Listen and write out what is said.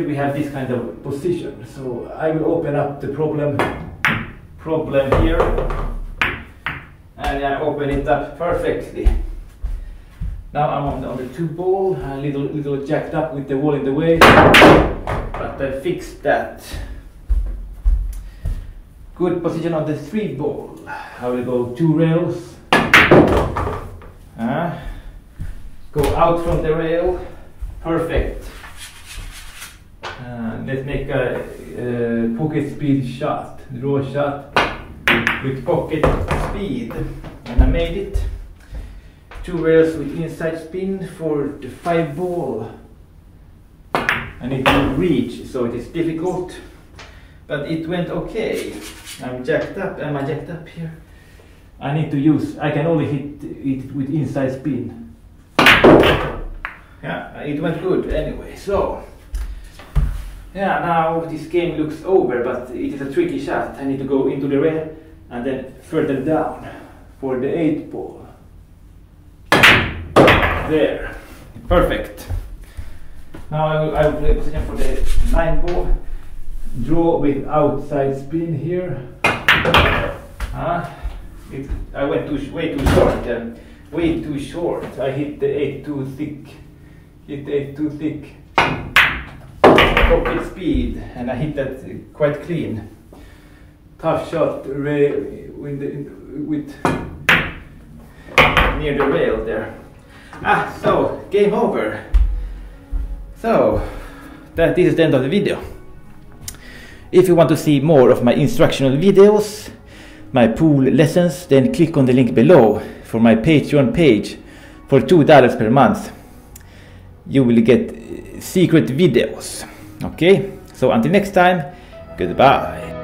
we have this kind of position. So I will open up the problem here, and I open it up perfectly. Now I'm on the 2 ball, a little jacked up with the wall in the way, but I fixed that. Good position on the 3 ball. I will go 2 rails. Go out from the rail. Perfect. Let's make a pocket speed shot, draw shot with pocket speed. And I made it. 2 rails with inside spin for the 5 ball. I need to reach, so it is difficult, but it went okay. I'm jacked up. Am I jacked up here? I need to use, I can only hit it with inside spin. Yeah, it went good anyway. So yeah, now this game looks over, but it is a tricky shot. I need to go into the rail and then further down for the 8 ball. There, perfect. Now I will play position for the 9 ball. Draw with outside spin here. I went way too short. Way too short. I hit the 8 too thick. Pocket speed, and I hit that quite clean. Tough shot with near the rail there. So game over. So this is the end of the video. If you want to see more of my instructional videos, my pool lessons, then click on the link below for my Patreon page. For $2 per month you will get secret videos. Okay, so until next time, goodbye.